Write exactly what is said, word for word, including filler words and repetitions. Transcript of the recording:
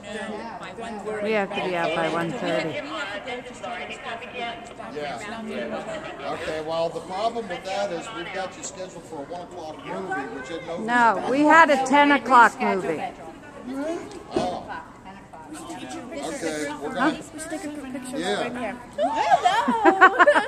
know by one thirty. We have to be out by one thirty. Yeah. Okay, well, the problem with that is we've got you scheduled for a one o'clock movie, which is no. No, we had a ten o'clock movie. Oh. Okay, we're going to... Let's take a picture Yeah. right here. Oh, no!